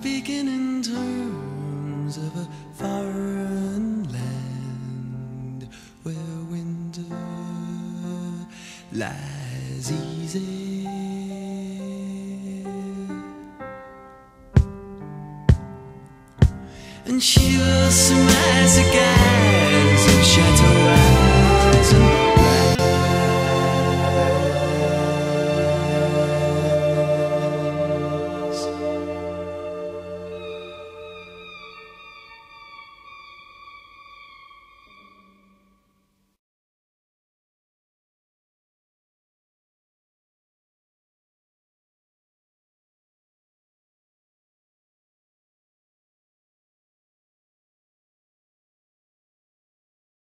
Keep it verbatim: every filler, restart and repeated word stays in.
speaking in terms of a foreign land where winter lies easy. And she was so masochist